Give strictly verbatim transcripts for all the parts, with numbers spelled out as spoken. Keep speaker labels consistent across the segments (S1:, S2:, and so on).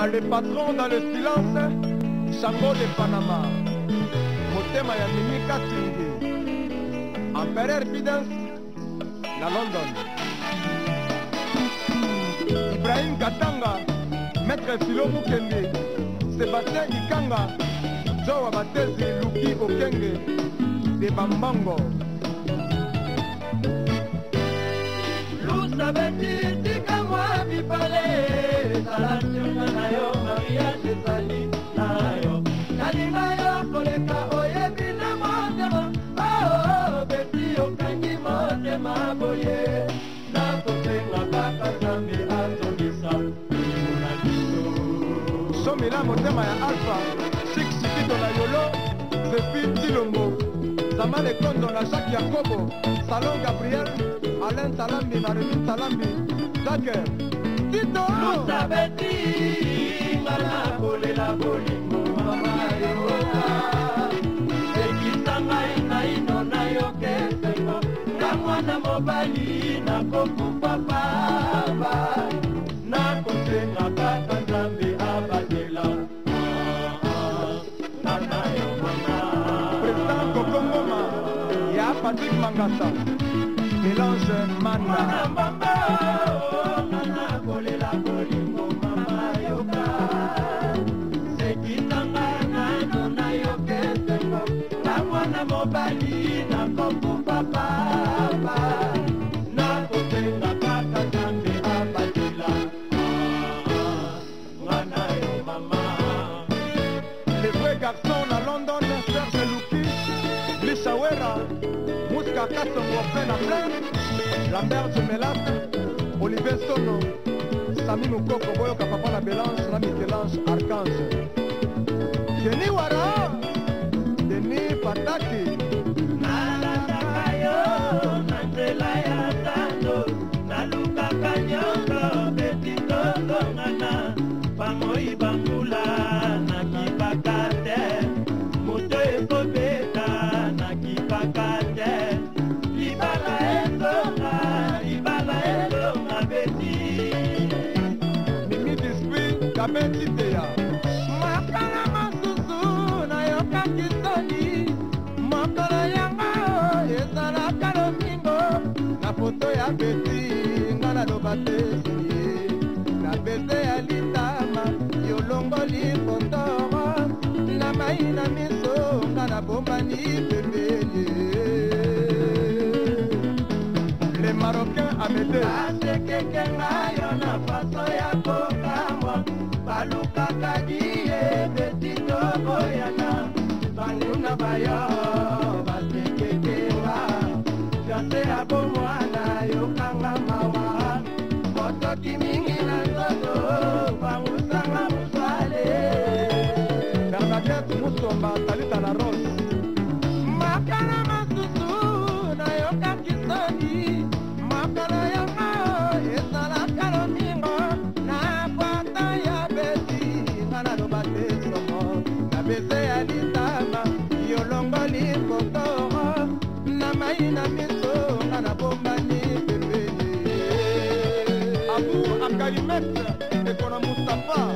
S1: a le patron dans le silence, Chango de Panama, Motema ya Mimi Katingi, Empereur Bidens, la London, Ibrahim Katanga, Maître Philo Mukenge, Sébastien Ikanga, Joe Abatezi Luki Okenge, de Bambango.
S2: Lusabeti tika mwa bipale, salationa na yo Maria Jesali na yo, kalinga yo koleka oyebi na motema, oh beti okangi motema boye, na kotenga kaka zambi atongisa muna biso.
S1: Somila motema ya Alpha, Six Sikito na Yolo, Zepi Tilongo, Zamane Kondo na Jacques Yakobo, Salon Gabriel, Alain Salambi na Rémi Salambi, Zaker, Tito!
S2: Lusabeti ngana kolela bolingo mama yoka, ekisanga ina ino na yoke sengo, na mwana mobali na kokupa papa, na kosenga kaka nzambe abatela.
S1: Président Kokongoma, ya Patrick Mangasa, Mélange Mana.
S2: Mama, nana kolela bolingo mama yoka, sekitanga na ino na yoke sengo, na mwana mobali na kokupa papa, na kosenga kaka nzambe abatela. Ngana yo mama.
S1: Les vrais garçons à London, Serge Luki, Lishawera, Mouska Kassongo plein à plein, Lambert Dumelat, Olivier Sono, Sami Moukoko, Boyo Kapapa la Bélange, la Michelange, Archange. Denis Wara, Denis Pataki.
S2: Nalatakayo, nandela ya tando, naluka kanyongo, beti tongo ngana, pamoi bangula, nakipakate, muto ekobeta, nakipakate, libala ezonga, libala ezonga beti.
S1: Mimi Dispi, Kabeti Teya.
S2: Makala masusu, na yoka kisoni, makala yanga, ezalaka lomingo,
S1: Na foto ya Beti, ngana lobate siye. Na bete ya Litama, yolongoli kotoro. Na mai na miso, ngana bombani pembeni. Les Marocains à Médé.
S2: asekeke ngayo na faso ya kokamwa, balukaka diye beti toboyana, banguna bayo basekeke nga, jase ya bomwana yokanga mawa, motoki mingi na nzoto bangusanga musale.
S1: Bernadette Moussomba, Talita la Rose.
S2: Makala masusu na yoka kisoni, makala yanga ezalaka lomingo, na kwata ya beti ngana lobate somo,
S1: Na bete ya Litama, yolongoli kotoro. Na mai na miso, ngana bombani pembeni. Abu Akalimet, Ekona Mustafa.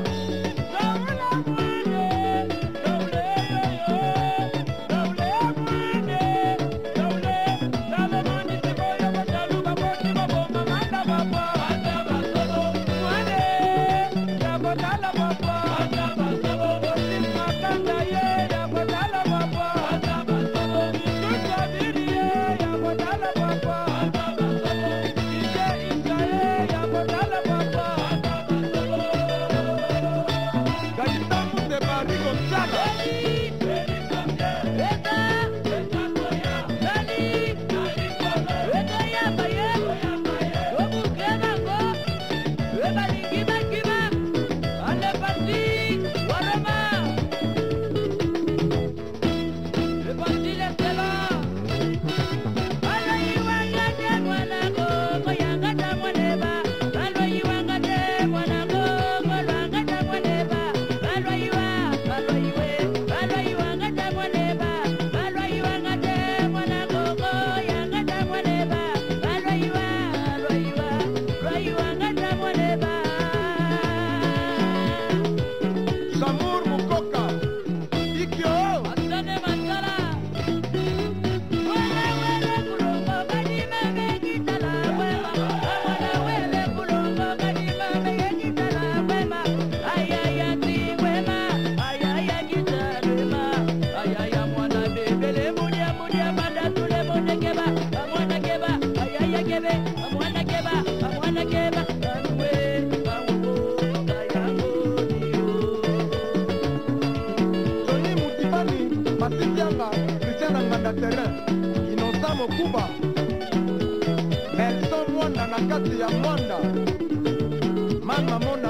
S1: Mokuba Nelson Mwanda na kati ya Mwanda Mama Mona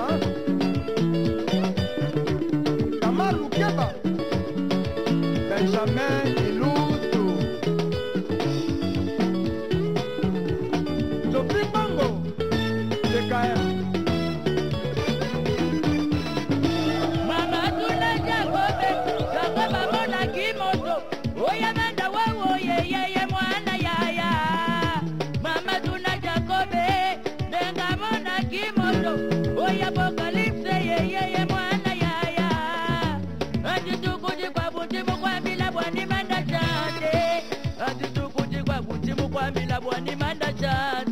S1: Kamalu Keba Benjamin Ilutu Sophie Bango D K M
S3: Mama tuna Jacobe Jacoba Mona Kimoto Oya menda wewe ye ye ye mwana yaya Mama tuna Jacobe Denga Mona Kimoto Oya Apocalypse ye ye ye mwana yaya Ati tukuji kwa butimu kwa mila bwani manda chate Ati tukuji kwa butimu kwa mila bwani manda chate